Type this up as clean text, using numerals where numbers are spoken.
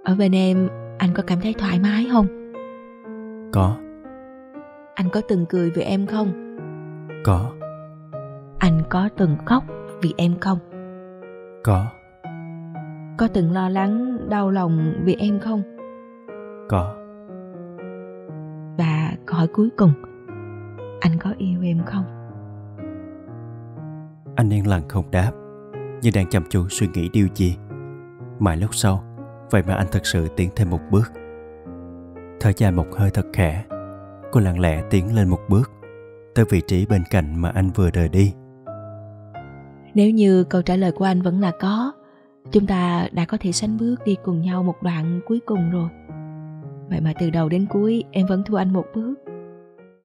Ở bên em, anh có cảm thấy thoải mái không? Có. Anh có từng cười vì em không? Có. Anh có từng khóc vì em không? Có. Có từng lo lắng, đau lòng vì em không? Có. Và câu hỏi cuối cùng, anh có yêu em không? Anh yên lặng không đáp, như đang chăm chú suy nghĩ điều gì. Mãi lúc sau, vậy mà anh thật sự tiến thêm một bước. Thở dài một hơi thật khẽ, cô lặng lẽ tiến lên một bước, tới vị trí bên cạnh mà anh vừa rời đi. Nếu như câu trả lời của anh vẫn là có, chúng ta đã có thể sánh bước đi cùng nhau một đoạn cuối cùng rồi. Vậy mà từ đầu đến cuối em vẫn thua anh một bước.